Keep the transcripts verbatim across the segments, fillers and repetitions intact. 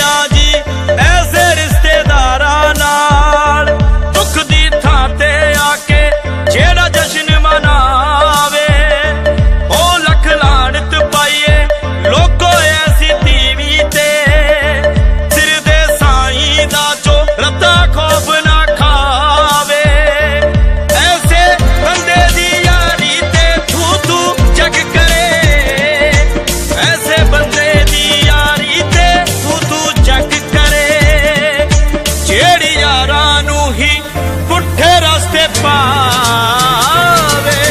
ना जी ऐसे रिश्तेदारां नाल दुख दी थां ते आके जेड़ा जश्न मनावे ओ लख लानत पाइए लोगो ऐसी टीवी ते सिर दे साईं दा जो रत्ता खौफ ना खावे ऐसे बंदे दी यारी ते तू तू जग करे ऐसे बंदे दी यारी ते तू तू जग करे जेड़ी यारां नू ही पुठे रास्ते पावे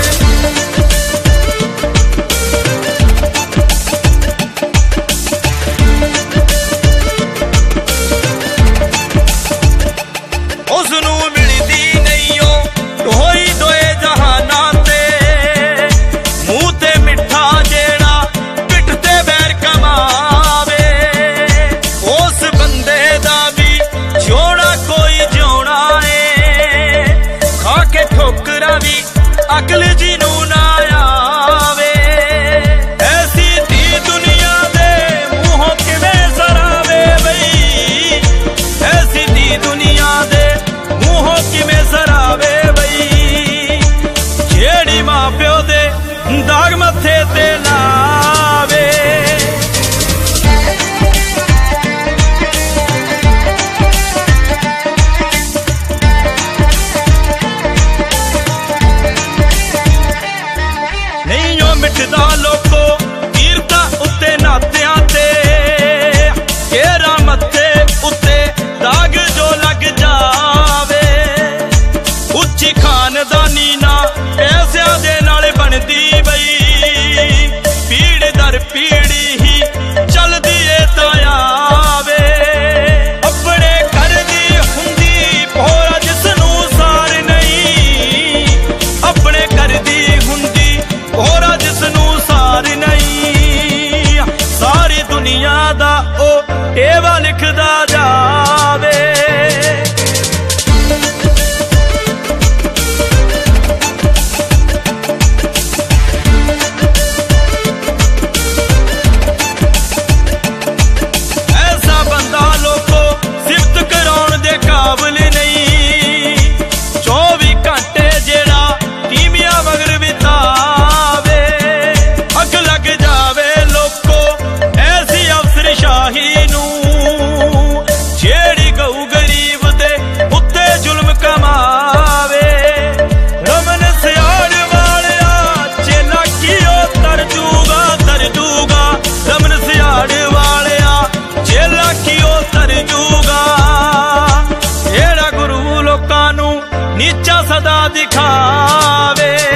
उसनू मिलदी नहीं ओ होई दोए जहाना ते मुंह ते मिठा जेड़ा पिठ ते बैर कमावे उस बंदे दा भी जिउणा कोई जिउणा है खा के ठोकरा भी अकल जी नू ना आवे ऐसी धी दुनिया दे मुंहों किवें सरावे बई ऐसी धी दुनिया दे मुंहों किवें सरावे बई जेड़ी मां प्यो दे दाग मथे ते लावे नहीं ओ मिटदा लोको कीरता उत्ते नातियां ते केरा मत्थे उत्ते दाग जो लग जावे उच्ची खानदानी ना पैसियां दे नाल बनदी बई पीढ़ी दर पीढ़ी ही चलदी ए तां आवे अपने घर दी हुंदी भोरा जिसनू सार नहीं अपने घर दी हुंदी भोरा जिसनू सार नहीं सारी दुनिया दा ओ टेवा लिखदा जावे ऐसा बंदा लोको सिफत कराउण दे काबिल नहीं चौबी घंटे जेड़ा टीमिया मगर बितावे अग लग जावे लोको ऐसी अफसरशाही नू जेड़ी गऊ गरीब दे उत्ते जुल्म कमावे रमन सियाड़ वालिया चेला कियो तर जूगा तर जूगा रमन सियाड़ वालिया चेला कियो तर जूगा जेड़ा गुरु लोकां नू नीचा सदा दिखावे